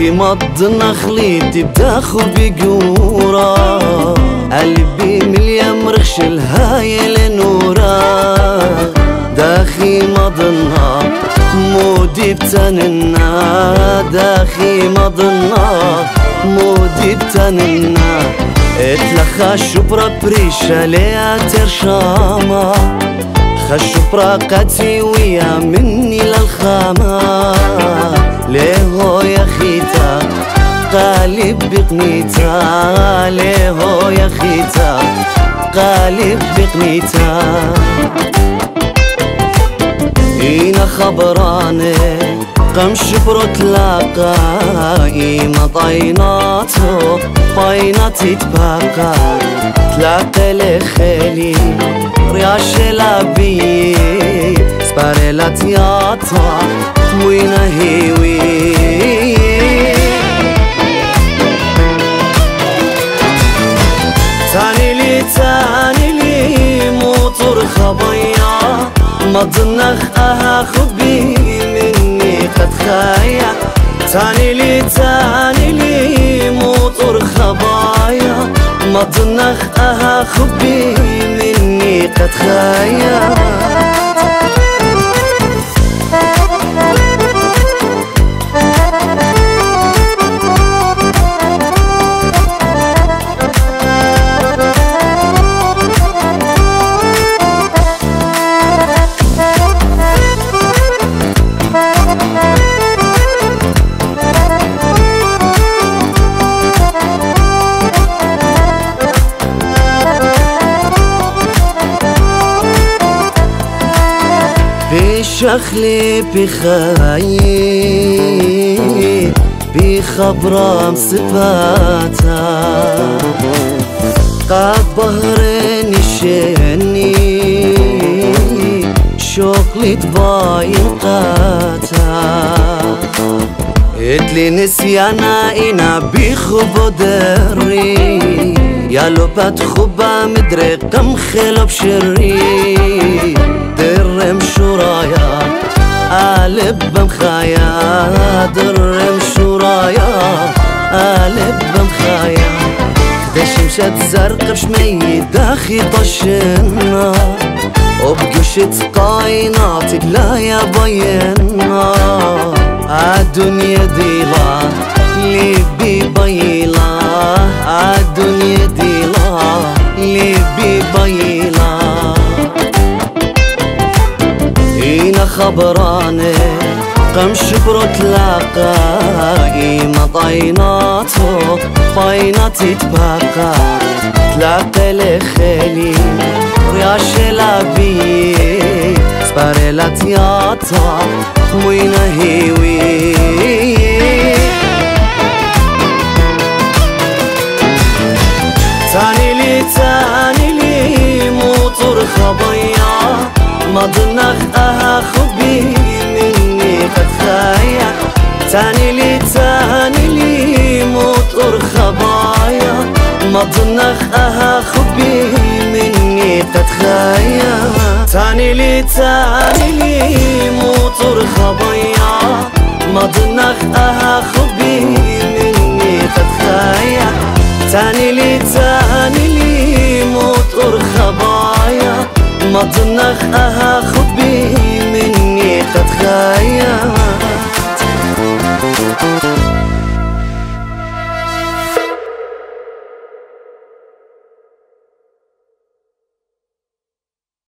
داخي مضنا خليتي بداخو بقورا قلبي مليا مرخش الهايل نورا داخي مضنا مودي بتننا داخي مضنا مودي بتننا اتلخا شبرا بريشة ليا ترشاما خشبرا قاتي ويا مني للخاما ليهو يا خيتا قالب بقنيتا ليهو يا خيتا قالب بقنيتا إينا خبراني قم شبرو تلاقا إيما طايناتو طايناتي تباقا تلاقى لخيلي رياش لابي سباريلا تياتا موينا هيوي تاني لي موتور خبايا مضنخ خبي مني قد خايا تاني لي موتور خبايا مضنخ خبي مني قد خايا بشخلي بخايي بخبرة مصفاتا قد بهرني شني شوقلي تباين قاتا اتلي نسيانا إنا بيخبو دري يا لو بتخبى مدري قم خلو بشري درم شرايا قالب بمخايا درم شرايا قالب بمخايا خدش مشات زرق بشمي داخي طشنا وبقشت قايناتك لا يا بينا عالدنيا ديلا ليبي بيلا عالدنيا ديلا ليبي بيلا إينا خبراني قم شبرو تلاقا إيما طايناتو طايناتي تباقا تلاقى لخيلي رياش لابي سباريلا تياتا موينا هيوي تاني لي موتور خبايا مضنخ خبي مني قد خايا تاني لي موتور خبايا مضنخ خبي مني قد خايا تاني لي موتور خبايا مضنخ خبي مني قد خايا تاني لي موتور خبايا مضنخ